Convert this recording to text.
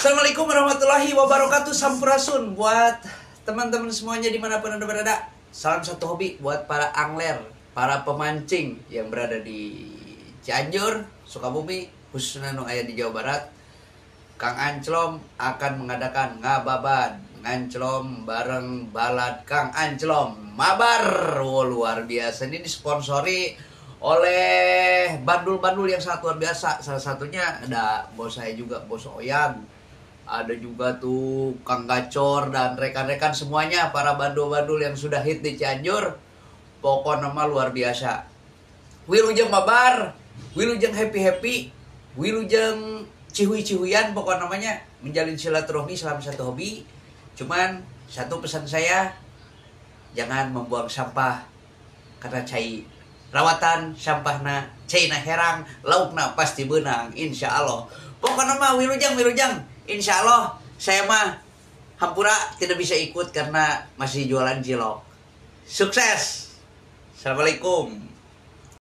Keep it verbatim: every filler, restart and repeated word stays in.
Assalamualaikum warahmatullahi wabarakatuh. Sampurasun buat teman-teman semuanya dimanapun anda berada. Salam satu hobi buat para angler, para pemancing yang berada di Cianjur, Sukabumi, khususnya nu aya di Jawa Barat. Kang Anclom akan mengadakan ngababan nganclom bareng balad Kang Anclom mabar. Oh, luar biasa, ini disponsori oleh bandul-bandul yang sangat luar biasa. Salah satunya ada bos saya juga, bos Oyan. Ada juga tuh Kang Gacor dan rekan-rekan semuanya, para bandul-bandul yang sudah hit di Cianjur. Pokoknya mah luar biasa. Wilujeng mabar, wilujeng happy-happy, wilujeng cihui-cihuyan, pokoknya namanya menjalin silaturahmi selama satu hobi. Cuman satu pesan saya, jangan membuang sampah karena cai. Rawatan sampahna caina herang, laukna pasti benang, insya Allah. Pokoknya mah wilujeng wilujeng, insya Allah. Saya mah hampura tidak bisa ikut karena masih jualan cilok. Sukses. Assalamualaikum.